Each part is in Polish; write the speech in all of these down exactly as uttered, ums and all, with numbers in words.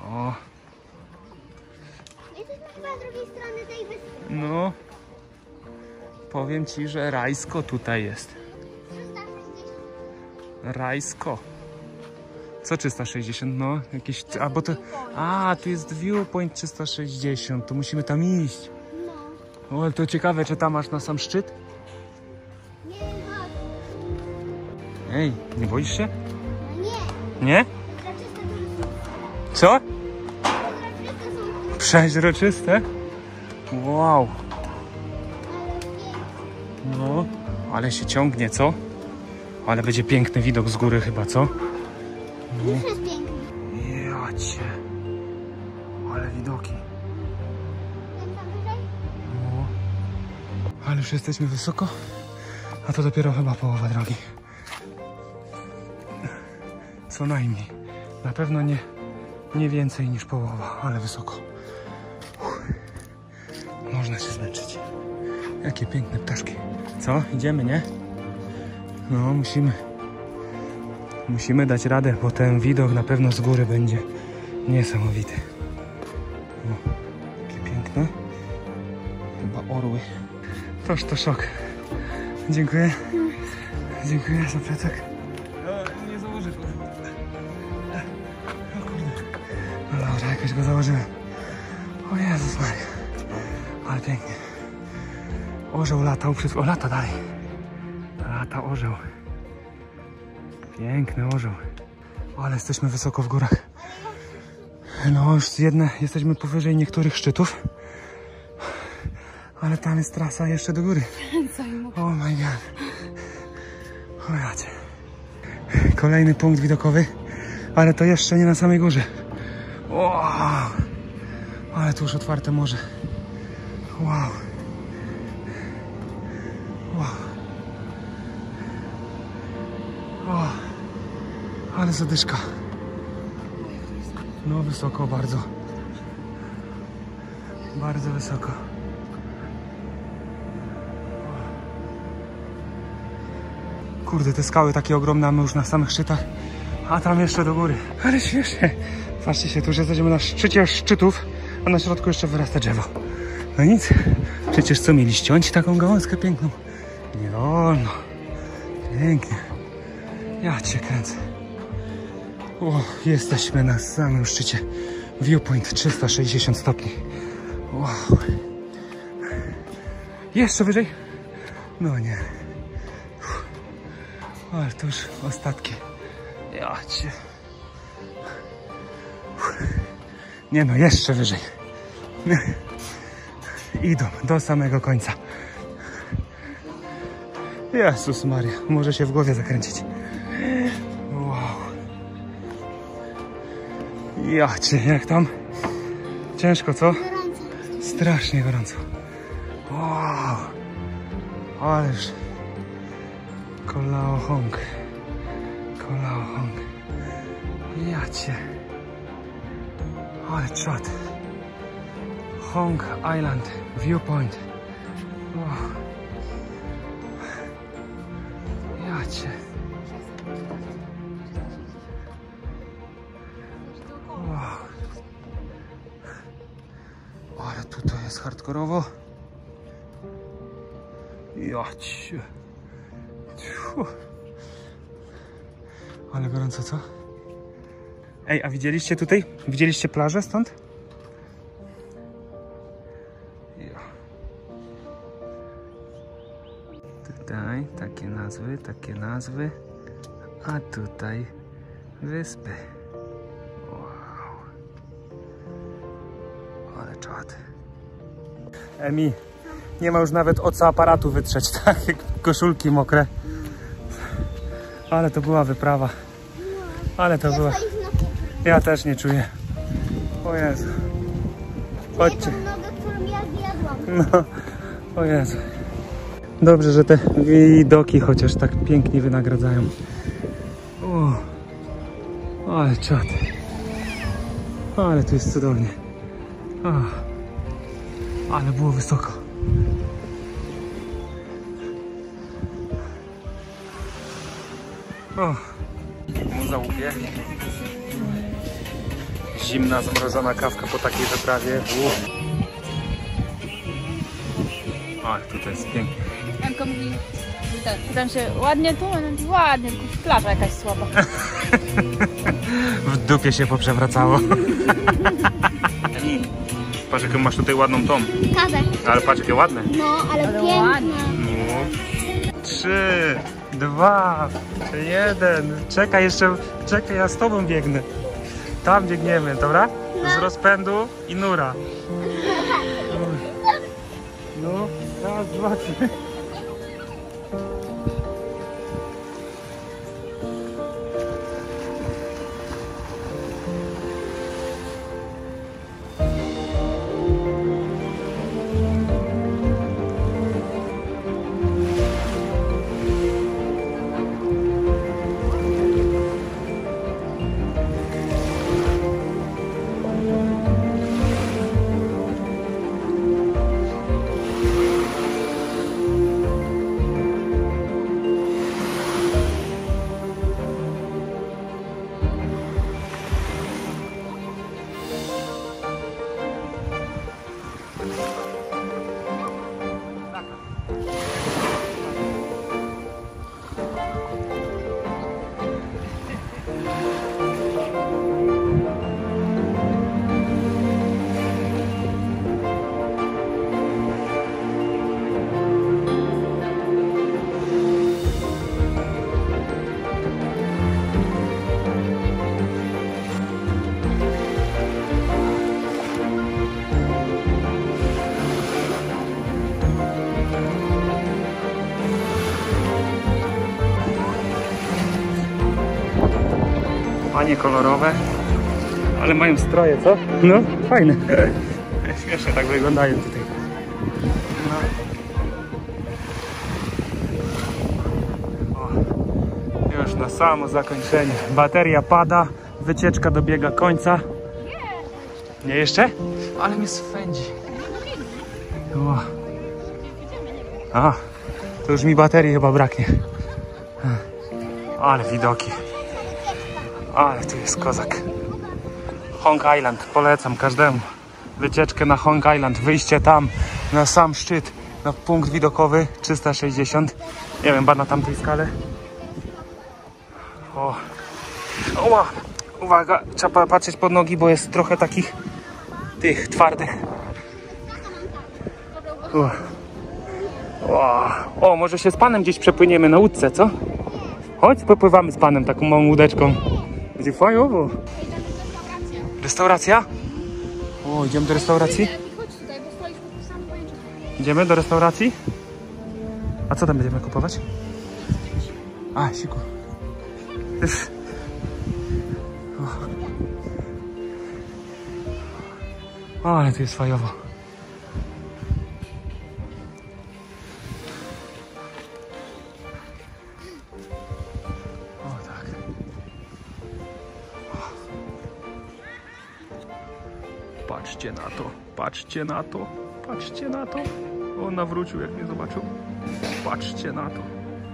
O. Jesteśmy chyba z drugiej strony tej wyspy. No. Powiem ci, że rajsko tutaj jest. trzysta sześćdziesiąt. Rajsko. Co trzysta sześćdziesiąt? No, jakieś... A, bo to... A, tu jest viewpoint trzysta sześćdziesiąt. To musimy tam iść. No. O, ale to ciekawe, czy tam masz na sam szczyt? Nie, chodź. Ej, nie boisz się? No nie. Nie? Przezroczyste to są. Co? Przezroczyste są. Przeźroczyste? Wow. Ale piękne. No, ale się ciągnie, co? Ale będzie piękny widok z góry chyba, co? Już jest piękny. Jacie. Ale widoki. Jak tam wyżej? No. Ale już jesteśmy wysoko, a to dopiero chyba połowa drogi. Co najmniej. Na pewno nie, nie więcej niż połowa, ale wysoko. Uff. Można się zmęczyć. Jakie piękne ptaszki. Co? Idziemy, nie? No, musimy. Musimy dać radę, bo ten widok na pewno z góry będzie niesamowity. O, jakie piękne. Chyba orły. Toż to szok. Dziękuję. Dziękuję za plecak. No, nie założę go. O kurde. No dobra, jakoś go założyłem. O Jezus Maria. Ale pięknie. Orzeł latał przed... O, lata dalej. Lata orzeł. Piękny orzeł. O, ale jesteśmy wysoko w górach. No już jedne, jesteśmy powyżej niektórych szczytów. Ale tam jest trasa jeszcze do góry. Oh my god. O jacie. Kolejny punkt widokowy. Ale to jeszcze nie na samej górze. Wow. Ale tu już otwarte morze. Wow. Wow. O, ale zadyszka. No wysoko bardzo. Bardzo wysoko. Kurde, te skały takie ogromne, a my już na samych szczytach. A tam jeszcze do góry. Ale śmiesznie. Patrzcie się, tu już jesteśmy na szczycie szczytów, a na środku jeszcze wyrasta drzewo. No nic. Przecież co, mieli ściąć taką gałązkę piękną? Nie wolno. Pięknie. Ja cię kręcę. O, jesteśmy na samym szczycie. Viewpoint trzysta sześćdziesiąt stopni. Wow. Jeszcze wyżej? No nie. Uff. Ale to już ostatki. Ja cię. Uff. Nie no, jeszcze wyżej. Idą do samego końca. Jezus Maria, może się w głowie zakręcić. Wow. Ja cię, jak tam? Ciężko, co? Gorąco. Strasznie gorąco. Wow. Ależ. Kolaohong. Kolaohong. Ja cię. Ale czad. Hong Island Viewpoint. Wow. Ja cię. Wow. Ale tutaj jest hardkorowo. Ja cię. Ciu. Ale gorąco, co? Ej, a widzieliście tutaj? Widzieliście plażę stąd? Ja. Tutaj takie nazwy, takie nazwy. A tutaj wyspy. Wow. Ale czad. Emi, nie ma już nawet o co aparatu wytrzeć, tak? Jak koszulki mokre. Ale to była wyprawa. Ale to była... Ja też nie czuję. O Jezu. Chodźcie. No, o Jezu. Dobrze, że te widoki chociaż tak pięknie wynagradzają. O, ale czad. Ale tu jest cudownie. O, ale było wysoko. O, załupie. Zimna, zamrożona kawka po takiej wyprawie. Uff. Ach, tutaj jest pięknie. Anka mówi, ten, pytam się, ładnie tu? On mówi, ładnie, tylko plaża jakaś słaba. W dupie się poprzewracało. Patrz, jaką masz tutaj ładną tą. Kawę. Ale patrz, jakie ładne. No, ale, Ale piękna. ładnie. No. Trzy, dwa, jeden. Czekaj jeszcze, czekaj, ja z tobą biegnę. Tam biegniemy, dobra? Z rozpędu i nura. No, raz, dwa, trzy. Panie kolorowe, ale mają stroje, co? No, fajne. Śmiesznie tak wyglądają tutaj. No. O, już na samo zakończenie. Bateria pada, wycieczka dobiega końca. Nie jeszcze? Ale mnie swędzi. O. A, to już mi baterii chyba braknie. Ale widoki. Ale tu jest kozak. Hong Island, polecam każdemu. Wycieczkę na Hong Island, wyjście tam na sam szczyt, na punkt widokowy trzysta sześćdziesiąt. Nie wiem, ba na tamtej skale. O. Oła. Uwaga, trzeba patrzeć pod nogi, bo jest trochę takich tych twardych. O. O. O, może się z panem gdzieś przepłyniemy na łódce, co? Chodź, popływamy z panem taką małą łódeczką. Będzie fajowo. Restauracja? O, idziemy do restauracji? Chodź tutaj, bo stoisz po sam pojęciu. Idziemy do restauracji? A co tam będziemy kupować? A, siku. O, ale tu jest fajowo. O, tak. Patrzcie na to, patrzcie na to, patrzcie na to. On nawrócił, jak mnie zobaczył. Patrzcie na to.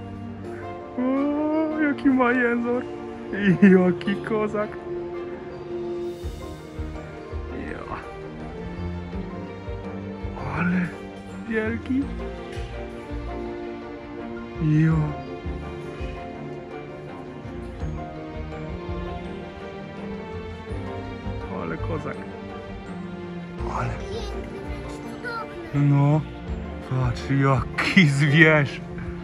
O, jaki ma język. I jaki kozak. Ja. Ale wielki. Jo. Ale kozak. Ale. No. Patrz, jaki zwierz.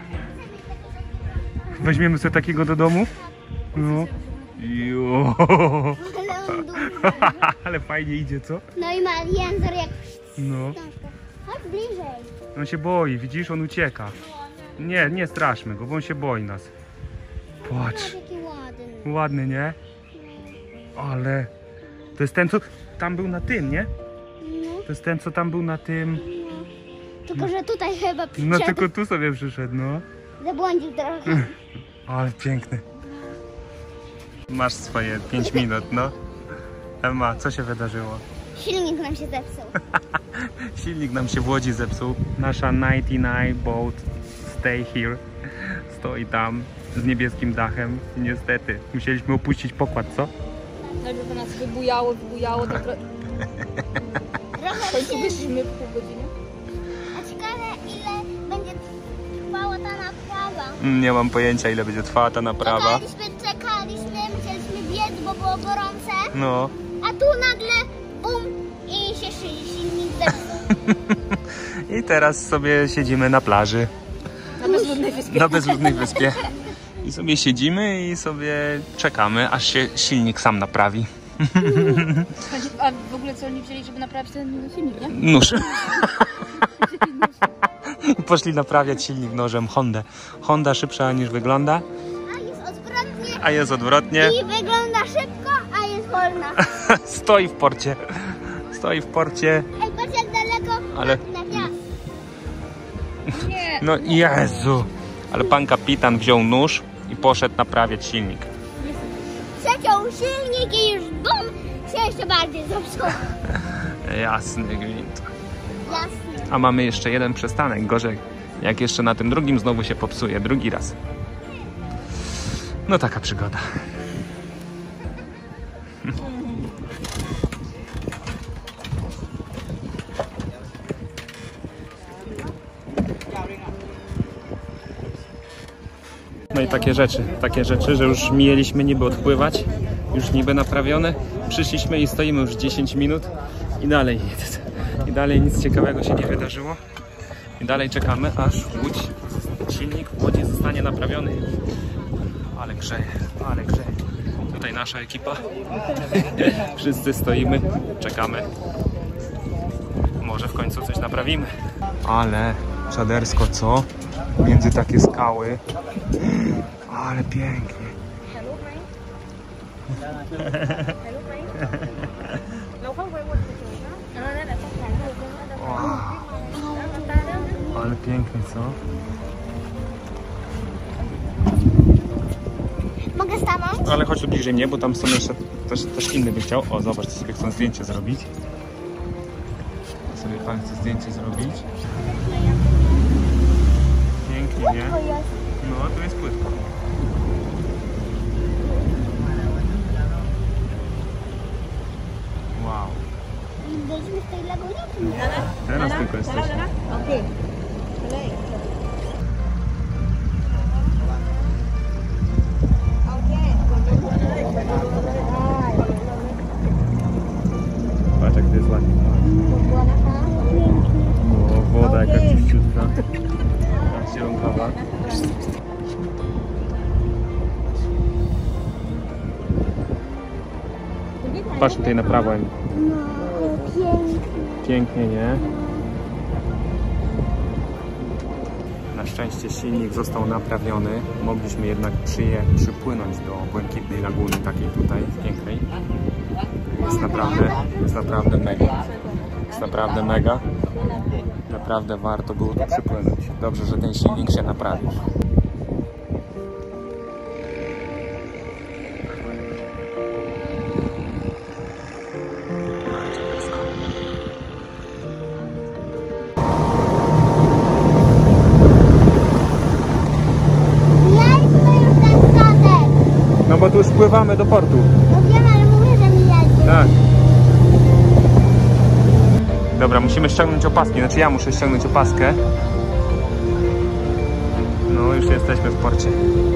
Weźmiemy sobie takiego do domu? No. Jo. Ale on duży. Ale fajnie idzie, co? No i ma język jak No. wstążka. Chodź bliżej. On się boi, widzisz? On ucieka. Nie, nie straszmy go, bo on się boi nas. Patrz. Patrz jaki ładny. Ładny, nie? Ale... To jest ten, co tam był na tym, nie? No, To jest ten, co tam był na tym... no. Tylko, że tutaj chyba przyszedł. No tylko tu sobie przyszedł, no. Zabłądził trochę. Ale piękny. Masz swoje pięć minut, no. Emma, co się wydarzyło? Silnik nam się zepsuł. Silnik nam się w Łodzi zepsuł. Nasza dziewięćdziesiąt dziewięć boat stay here. Stoi tam z niebieskim dachem. I niestety musieliśmy opuścić pokład, co? Najpierw to nas wybujało, wybujało, tak w końcu wyszliśmy w pół godziny. A ciekawe, ile będzie trwała ta naprawa. Nie mam pojęcia, ile będzie trwała ta naprawa. Czekaliśmy, czekaliśmy, musieliśmy biec, bo było gorące. No. A tu nagle bum i się silnik zepsuł. I teraz sobie siedzimy na plaży. Na bezludnej wyspie. Na bezludnej wyspie. I sobie siedzimy i sobie czekamy, aż się silnik sam naprawi. A w ogóle co oni wzięli, żeby naprawić ten silnik, nie? Nóż. I poszli naprawiać silnik nożem Hondę. Honda szybsza niż wygląda, A jest odwrotnie. a jest odwrotnie. I wygląda szybko, a jest wolna. Stoi w porcie. Stoi w porcie. Ej, patrz jak daleko Ale- na wiatr. Nie. No Jezu. Ale pan kapitan wziął nóż i poszedł naprawiać silnik. Przeciął silnik i już bum się jeszcze bardziej zepsuł. Jasny gwint. Jasne. A mamy jeszcze jeden przystanek. Gorzej, jak jeszcze na tym drugim znowu się popsuje. Drugi raz. No taka przygoda. No i takie rzeczy, takie rzeczy, że już mieliśmy niby odpływać, już niby naprawione. Przyszliśmy i stoimy już dziesięć minut i dalej nic. I dalej nic ciekawego się nie wydarzyło. I dalej czekamy, aż łódź, silnik w łodzi zostanie naprawiony. Ale grzeje, ale grzeje. Tutaj nasza ekipa. Wszyscy stoimy, czekamy. Może w końcu coś naprawimy. Ale czadersko, co? Między takie skały. Ale pięknie. Wow. Ale pięknie, co? Mogę stanąć? Ale chodź tu bliżej mnie, bo tam są jeszcze też, też inny by chciał. O, zobacz, sobie chcą zdjęcie zrobić. Sobie pan chce zdjęcie zrobić. Pięknie, nie? No, to jest płytko. Wow. Byliśmy w tej lagunie? Teraz tylko jesteśmy. Okej. Patrz, jak to jest ładnie. O, woda jaka czyściutka. Zielonkawa. Patrz tutaj na prawo. Emi. No, pięknie. Pięknie, nie? Na szczęście silnik został naprawiony. Mogliśmy jednak przyje, przypłynąć do błękitnej laguny, takiej tutaj pięknej. Jest naprawdę, jest naprawdę mega. Jest naprawdę mega. Naprawdę warto było tu przypłynąć. Dobrze, że ten silnik się naprawił. Mieliśmy już ten statek. No bo tu już spływamy do portu. No wiem, ale mówię, że mieliśmy. Tak. Dobra, musimy ściągnąć opaski. Znaczy ja muszę ściągnąć opaskę. No już jesteśmy w porcie.